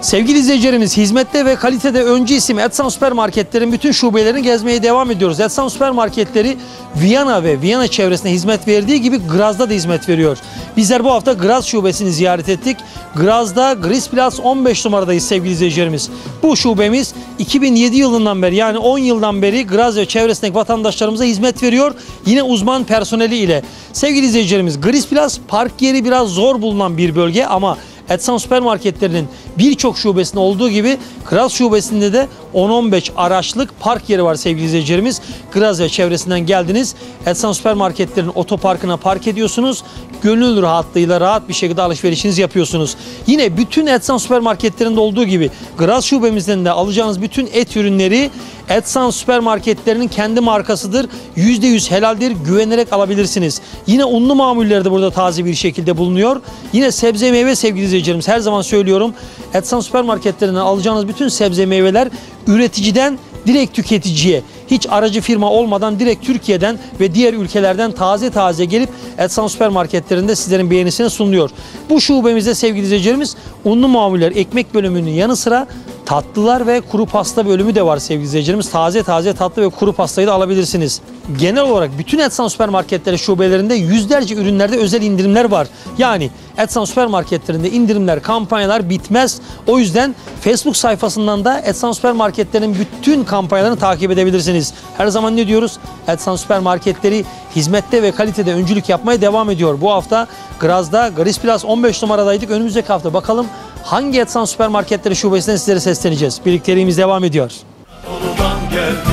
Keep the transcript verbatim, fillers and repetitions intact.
Sevgili izleyicilerimiz, hizmette ve kalitede öncü isim Edsan Süpermarketler'in bütün şubelerini gezmeye devam ediyoruz. Edsan Süpermarketleri Viyana ve Viyana çevresine hizmet verdiği gibi Graz'da da hizmet veriyor. Bizler bu hafta Graz şubesini ziyaret ettik. Graz'da Grisplatz on beş numaradayız sevgili izleyicilerimiz. Bu şubemiz iki bin yedi yılından beri, yani on yıldan beri Graz ve çevresindeki vatandaşlarımıza hizmet veriyor. Yine uzman personeli ile. Sevgili izleyicilerimiz, Grisplatz park yeri biraz zor bulunan bir bölge ama Edsan Süpermarketlerinin birçok şubesinde olduğu gibi Graz şubesinde de on on beş araçlık park yeri var sevgili izleyicilerimiz. Graz ve çevresinden geldiniz, Edsan Süpermarketlerinin otoparkına park ediyorsunuz. Gönül rahatlığıyla rahat bir şekilde alışverişinizi yapıyorsunuz. Yine bütün Edsan Süpermarketlerinde olduğu gibi Graz şubemizden de alacağınız bütün et ürünleri Edsan Süpermarketlerinin kendi markasıdır. yüzde yüz helaldir. Güvenerek alabilirsiniz. Yine unlu mamulleri de burada taze bir şekilde bulunuyor. Yine sebze meyve sevgili izleyicilerimiz, her zaman söylüyorum. Edsan Süpermarketlerinden alacağınız bütün sebze meyveler üreticiden direkt tüketiciye, hiç aracı firma olmadan direkt Türkiye'den ve diğer ülkelerden taze taze gelip Edsan Süpermarketlerinde sizlerin beğenisine sunuluyor. Bu şubemizde sevgili izleyicilerimiz unlu mamuller, ekmek bölümünün yanı sıra tatlılar ve kuru pasta bölümü de var sevgili izleyicilerimiz. Taze taze tatlı ve kuru pastayı da alabilirsiniz. Genel olarak bütün Edsan Süpermarketleri şubelerinde yüzlerce ürünlerde özel indirimler var. Yani Edsan Süpermarketlerinde indirimler, kampanyalar bitmez. O yüzden Facebook sayfasından da Edsan Süpermarketlerinin bütün kampanyalarını takip edebilirsiniz. Her zaman ne diyoruz? Edsan Süpermarketleri hizmette ve kalitede öncülük yapmaya devam ediyor. Bu hafta Graz'da Grisplatz on beş numaradaydık. Önümüzdeki hafta bakalım hangi Edsan Süpermarketleri şubesinden sizlere sesleneceğiz. Birlikteliğimiz devam ediyor.